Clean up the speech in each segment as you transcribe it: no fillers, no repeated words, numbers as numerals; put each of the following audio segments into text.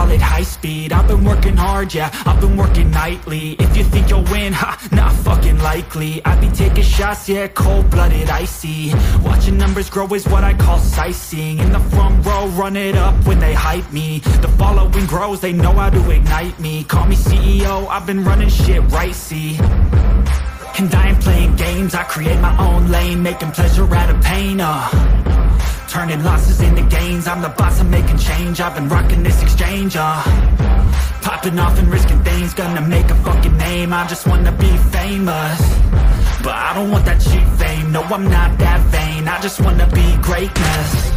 all at high speed. I've been working hard, yeah, I've been working nightly. If you think you'll win, ha, not fucking likely. I be taking shots, yeah, cold-blooded, icy. Watching numbers grow is what I call sightseeing. In the front row, run it up when they hype me. The following grows, they know how to ignite me. Call me CEO, I've been running shit right, see. And I ain't playing games, I create my own lane, making pleasure out of pain, turning losses into gains. I'm the boss, I'm making change. I've been rocking this exchange, popping off and risking things. Gonna make a fucking name, I just wanna be famous. But I don't want that cheap fame, no I'm not that vain. I just wanna be greatness.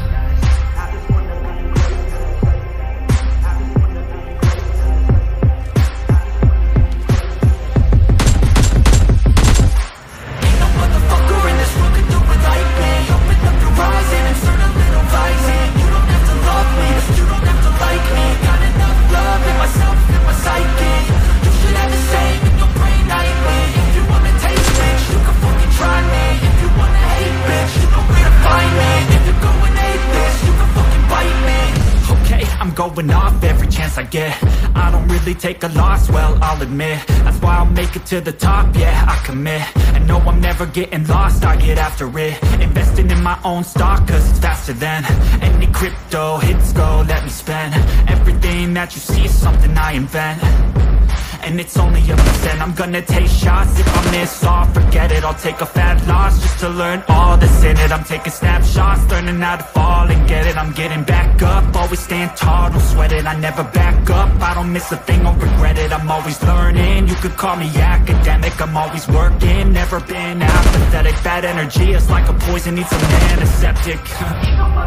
Going off every chance I get. I don't really take a loss, well, I'll admit. That's why I'll make it to the top, yeah, I commit. And no, I'm never getting lost, I get after it. Investing in my own stock, cause it's faster than any crypto hits go, let me spend. Everything that you see is something I invent. And it's only a percent. I'm gonna take shots. If I miss all, forget it. I'll take a fat loss just to learn all that's in it. I'm taking snapshots, learning how to fall and get it. I'm getting back up, always stand tall, don't sweat it. I never back up, I don't miss a thing, I'll regret it. I'm always learning, you could call me academic. I'm always working, never been apathetic. Bad energy is like a poison, needs some antiseptic.